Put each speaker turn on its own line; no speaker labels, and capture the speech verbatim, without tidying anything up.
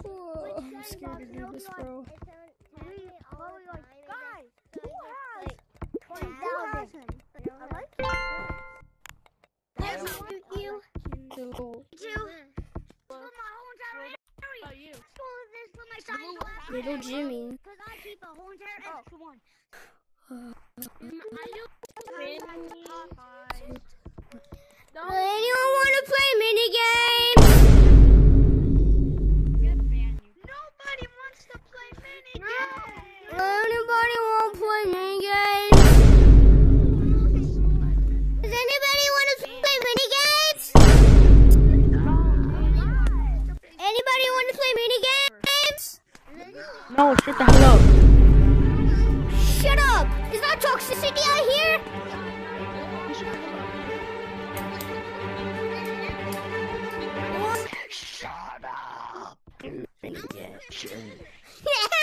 Oh, I'm scared to do this, bro.
Guys, who has twenty thousand? I like it.
Yes,
You.
You.
Two.
Little Jimmy.
Because I keep a whole entire extra one.
Does anyone want to play minigames?
Nobody wants to play minigames.
Anybody want to play minigames? Does anybody want to play minigames? Anybody want to play minigames?
No, shut the hell up.
Shut up! Is that toxicity I hear? Shut up! Minigames.